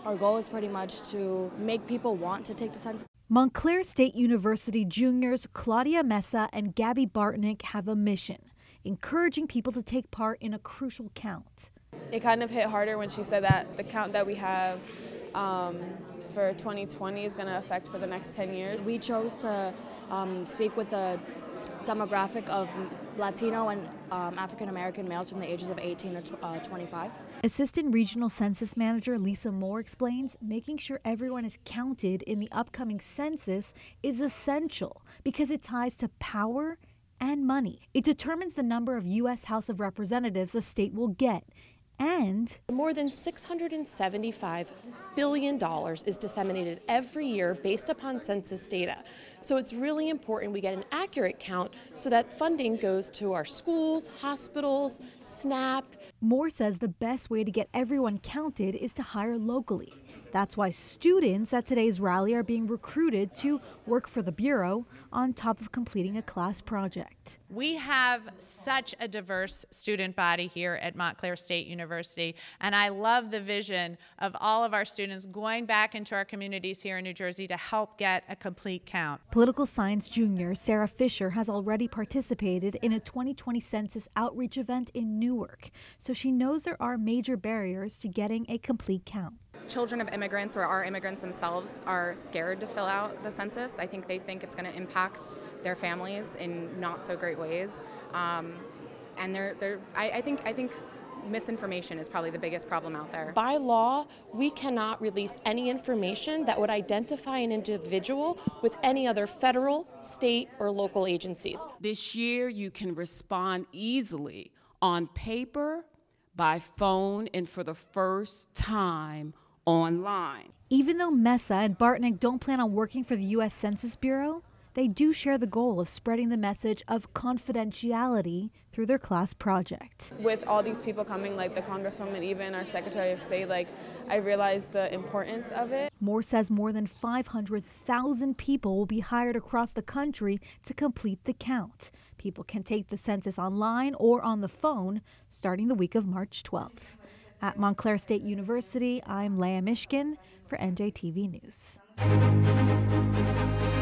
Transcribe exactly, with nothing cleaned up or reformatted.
Our goal is pretty much to make people want to take the census. Montclair State University juniors Claudia Mesa and Gabby Bartnick have a mission, encouraging people to take part in a crucial count. It kind of hit harder when she said that the count that we have um, for twenty twenty is going to affect for the next ten years. We chose to um, speak with the demographic of Latino and um, African American males from the ages of eighteen to uh, twenty-five. Assistant Regional Census Manager Lisa Moore explains making sure everyone is counted in the upcoming census is essential because it ties to power and money. It determines the number of U S House of Representatives a state will get. And more than six hundred seventy-five billion dollars is disseminated every year based upon census data. So it's really important we get an accurate count so that funding goes to our schools, hospitals, SNAP. Moore says the best way to get everyone counted is to hire locally. That's why students at today's rally are being recruited to work for the Bureau on top of completing a class project. We have such a diverse student body here at Montclair State University, and I love the vision of all of our students going back into our communities here in New Jersey to help get a complete count. Political science junior Sarah Fisher has already participated in a twenty twenty census outreach event in Newark, so she knows there are major barriers to getting a complete count. Children of immigrants or our immigrants themselves are scared to fill out the census. I think they think it's going to impact their families in not so great ways, um, and they're, they're, I, I think I think misinformation is probably the biggest problem out there. By law, we cannot release any information that would identify an individual with any other federal, state, or local agencies. This year, you can respond easily on paper, by phone, and for the first time online. Even though Mesa and Bartnick don't plan on working for the U S Census Bureau, they do share the goal of spreading the message of confidentiality through their class project. With all these people coming, like the Congresswoman, even our Secretary of State, like I realized the importance of it. Moore says more than five hundred thousand people will be hired across the country to complete the count. People can take the census online or on the phone starting the week of March twelfth. At Montclair State University, I'm Leah Mishkin for N J T V News.